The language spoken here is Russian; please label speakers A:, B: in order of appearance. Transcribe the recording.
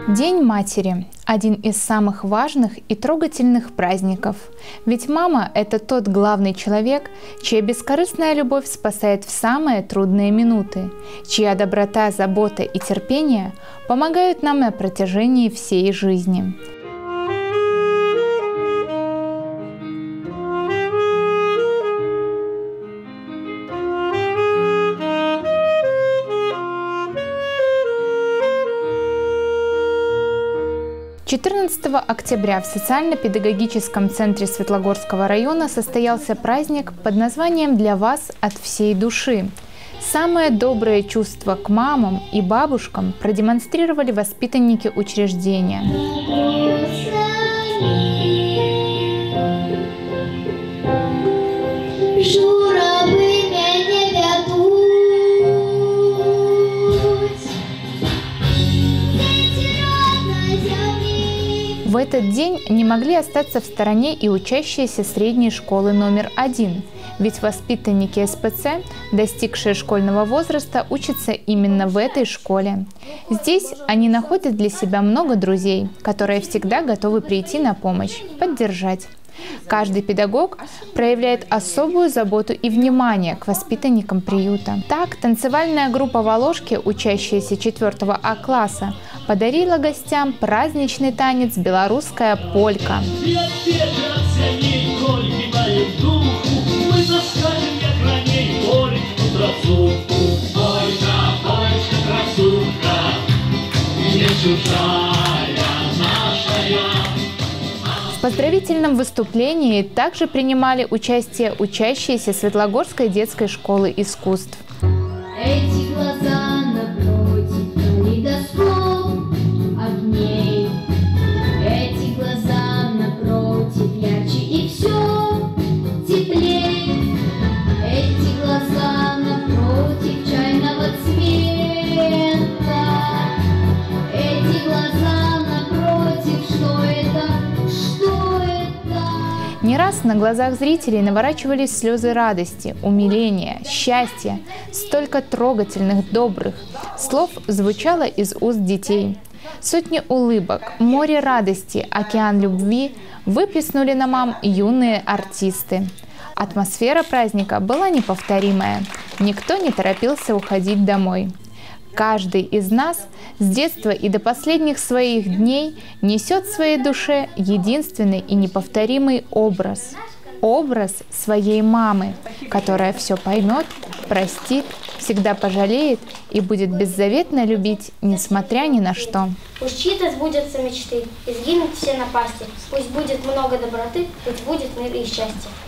A: День матери – один из самых важных и трогательных праздников. Ведь мама – это тот главный человек, чья бескорыстная любовь спасает в самые трудные минуты, чья доброта, забота и терпение помогают нам на протяжении всей жизни. «14 октября в социально-педагогическом центре Светлогорского района состоялся праздник под названием «Для вас от всей души». Самые добрые чувства к мамам и бабушкам продемонстрировали воспитанники учреждения. В этот день не могли остаться в стороне и учащиеся средней школы номер 1, ведь воспитанники СПЦ, достигшие школьного возраста, учатся именно в этой школе. Здесь они находят для себя много друзей, которые всегда готовы прийти на помощь, поддержать. Каждый педагог проявляет особую заботу и внимание к воспитанникам приюта. Так, танцевальная группа «Волошки», учащаяся 4 А класса, подарила гостям праздничный танец «Белорусская полька». В поздравительном выступлении также принимали участие учащиеся Светлогорской детской школы искусств.
B: Эти глаза напротив калейдоскоп огней, эти глаза напротив ярче и все теплей, эти глаза напротив чайного цвета, эти глаза напротив, что это?
A: Не раз на глазах зрителей наворачивались слезы радости, умиления, счастья. Столько трогательных, добрых слов звучало из уст детей. Сотни улыбок, море радости, океан любви выплеснули на мам юные артисты. Атмосфера праздника была неповторимая. Никто не торопился уходить домой. Каждый из нас с детства и до последних своих дней несет в своей душе единственный и неповторимый образ. Образ своей мамы, которая все поймет, простит, всегда пожалеет и будет беззаветно любить, несмотря ни на что.
C: Пусть чьи-то сбудутся мечты, и сгинут все напасти. Пусть будет много доброты, пусть будет мир и счастье.